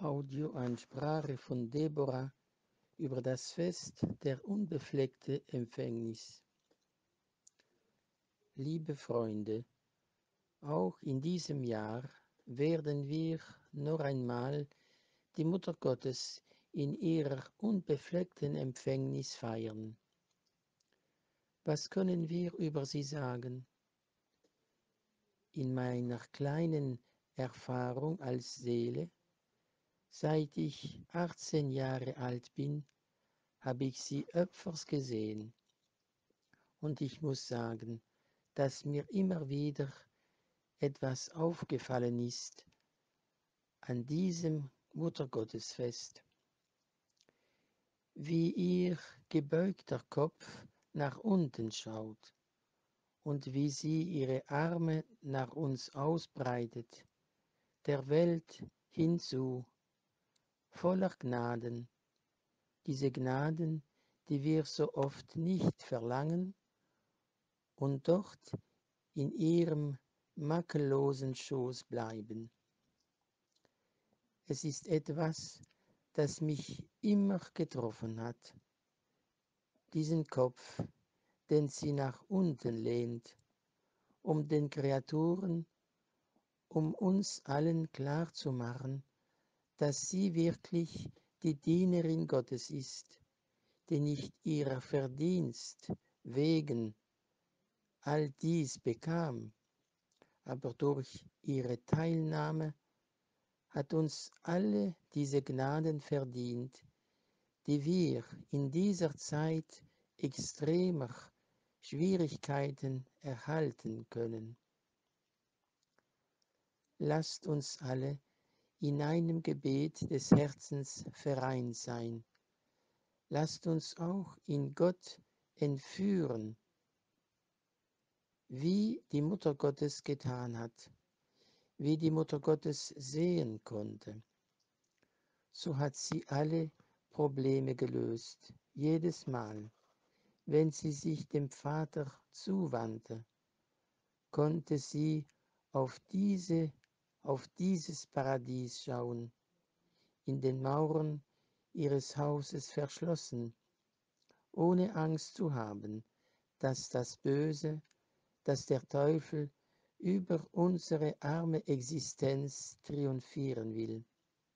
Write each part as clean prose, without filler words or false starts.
Audioansprache von Deborah über das Fest der unbefleckten Empfängnis. Liebe Freunde, auch in diesem Jahr werden wir noch einmal die Mutter Gottes in ihrer unbefleckten Empfängnis feiern. Was können wir über sie sagen? In meiner kleinen Erfahrung als Seele, seit ich 18 Jahre alt bin, habe ich sie öfters gesehen. Und ich muss sagen, dass mir immer wieder etwas aufgefallen ist an diesem Muttergottesfest, wie ihr gebeugter Kopf nach unten schaut und wie sie ihre Arme nach uns ausbreitet, der Welt hinzu, voller Gnaden, diese Gnaden, die wir so oft nicht verlangen und dort in ihrem makellosen Schoß bleiben. Es ist etwas, das mich immer getroffen hat, diesen Kopf, den sie nach unten lehnt, um den Kreaturen, um uns allen klarzumachen, dass sie wirklich die Dienerin Gottes ist, die nicht ihrer Verdienst wegen all dies bekam, aber durch ihre Teilnahme hat uns alle diese Gnaden verdient, die wir in dieser Zeit extremer Schwierigkeiten erhalten können. Lasst uns alle in einem Gebet des Herzens vereint sein. Lasst uns auch in Gott entführen, wie die Mutter Gottes getan hat, wie die Mutter Gottes sehen konnte. So hat sie alle Probleme gelöst, jedes Mal, wenn sie sich dem Vater zuwandte, konnte sie auf dieses Paradies schauen, in den Mauern ihres Hauses verschlossen, ohne Angst zu haben, dass das Böse, dass der Teufel über unsere arme Existenz triumphieren will.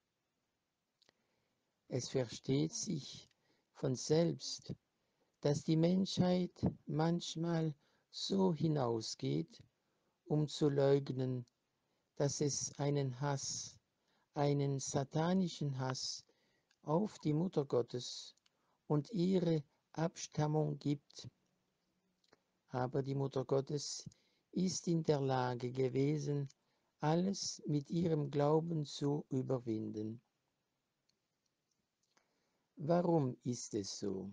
Es versteht sich von selbst, dass die Menschheit manchmal so hinausgeht, um zu leugnen, dass es einen Hass, einen satanischen Hass auf die Mutter Gottes und ihre Abstammung gibt. Aber die Mutter Gottes ist in der Lage gewesen, alles mit ihrem Glauben zu überwinden. Warum ist es so?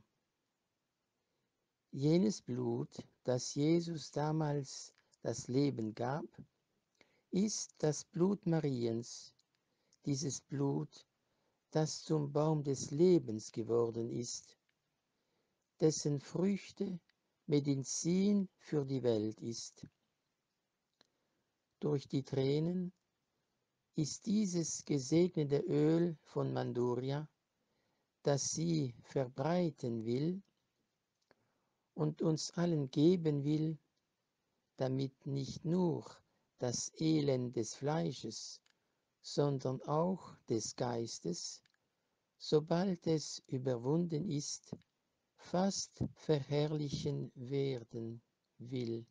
Jenes Blut, das Jesus damals das Leben gab, ist das Blut Mariens, dieses Blut, das zum Baum des Lebens geworden ist, dessen Früchte Medizin für die Welt ist. Durch die Tränen ist dieses gesegnete Öl von Manduria, das sie verbreiten will und uns allen geben will, damit nicht nur das Elend des Fleisches, sondern auch des Geistes, sobald es überwunden ist, fast verherrlichen werden will.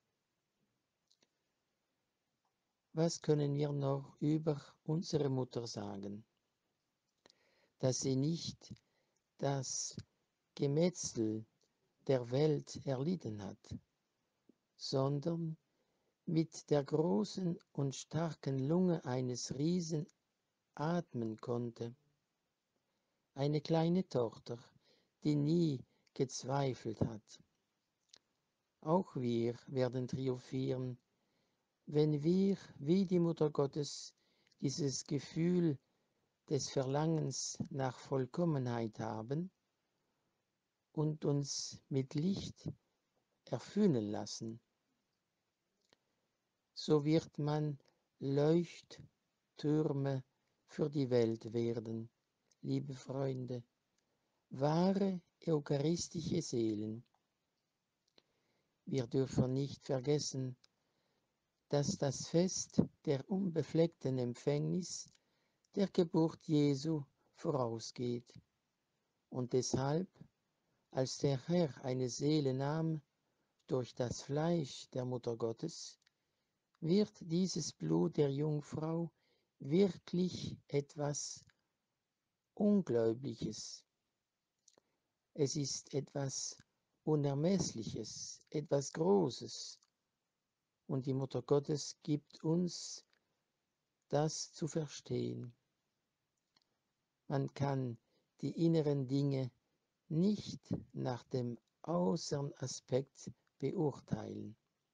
Was können wir noch über unsere Mutter sagen? Dass sie nicht das Gemetzel der Welt erlitten hat, sondern mit der großen und starken Lunge eines Riesen atmen konnte. Eine kleine Tochter, die nie gezweifelt hat. Auch wir werden triumphieren, wenn wir wie die Mutter Gottes dieses Gefühl des Verlangens nach Vollkommenheit haben und uns mit Licht erfüllen lassen. So wird man Leuchttürme für die Welt werden, liebe Freunde, wahre eucharistische Seelen. Wir dürfen nicht vergessen, dass das Fest der unbefleckten Empfängnis der Geburt Jesu vorausgeht und deshalb, als der Herr eine Seele nahm durch das Fleisch der Mutter Gottes, wird dieses Blut der Jungfrau wirklich etwas Unglaubliches. Es ist etwas Unermessliches, etwas Großes. Und die Mutter Gottes gibt uns das zu verstehen. Man kann die inneren Dinge nicht nach dem äußeren Aspekt beurteilen.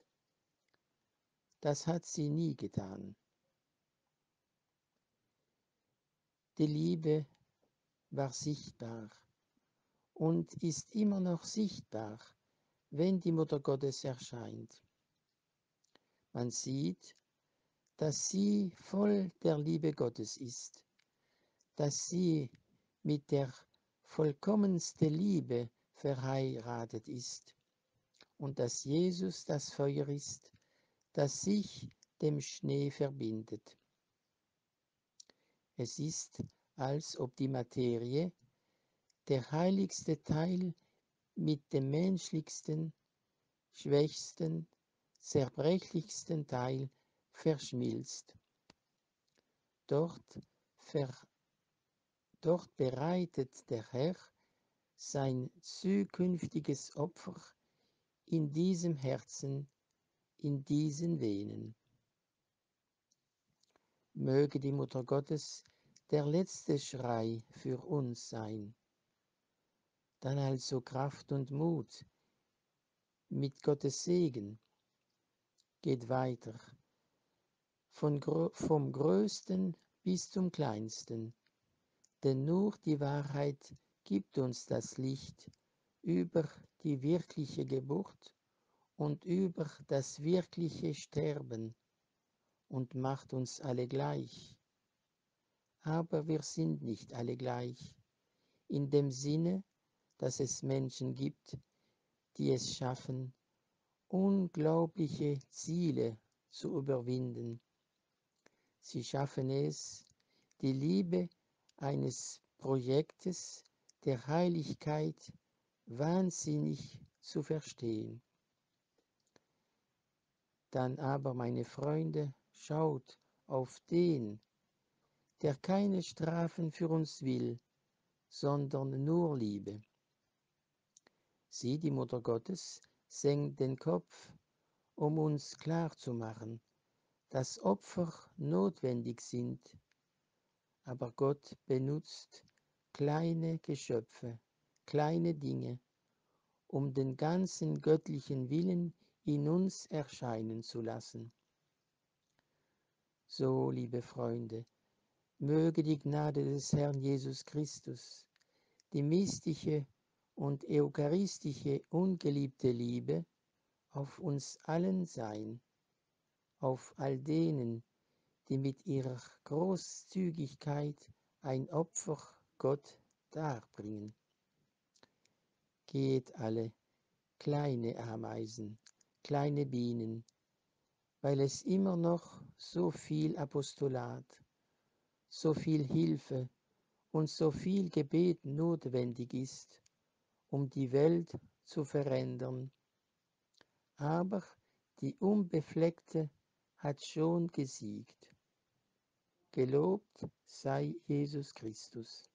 Das hat sie nie getan. Die Liebe war sichtbar und ist immer noch sichtbar, wenn die Mutter Gottes erscheint. Man sieht, dass sie voll der Liebe Gottes ist, dass sie mit der vollkommensten Liebe verheiratet ist und dass Jesus das Feuer ist, das sich dem Schnee verbindet. Es ist, als ob die Materie, der heiligste Teil, mit dem menschlichsten, schwächsten, zerbrechlichsten Teil verschmilzt. Dort, dort bereitet der Herr sein zukünftiges Opfer in diesem Herzen, in diesen Venen. Möge die Mutter Gottes der letzte Schrei für uns sein. Dann also Kraft und Mut mit Gottes Segen. Geht weiter, vom Größten bis zum Kleinsten, denn nur die Wahrheit gibt uns das Licht über die wirkliche Geburt und über das wirkliche Sterben und macht uns alle gleich. Aber wir sind nicht alle gleich, in dem Sinne, dass es Menschen gibt, die es schaffen, unglaubliche Ziele zu überwinden. Sie schaffen es, die Liebe eines Projektes der Heiligkeit wahnsinnig zu verstehen. Dann aber, meine Freunde, schaut auf den, der keine Strafen für uns will, sondern nur Liebe. Sie, die Mutter Gottes, senkt den Kopf, um uns klarzumachen, dass Opfer notwendig sind, aber Gott benutzt kleine Geschöpfe, kleine Dinge, um den ganzen göttlichen Willen in uns erscheinen zu lassen. So, liebe Freunde, möge die Gnade des Herrn Jesus Christus, die mystische und eucharistische ungeliebte Liebe auf uns allen sein, auf all denen, die mit ihrer Großzügigkeit ein Opfer Gott darbringen. Geht alle, kleine Ameisen, kleine Bienen, weil es immer noch so viel Apostolat, so viel Hilfe und so viel Gebet notwendig ist, um die Welt zu verändern. Aber die Unbefleckte hat schon gesiegt. Gelobt sei Jesus Christus.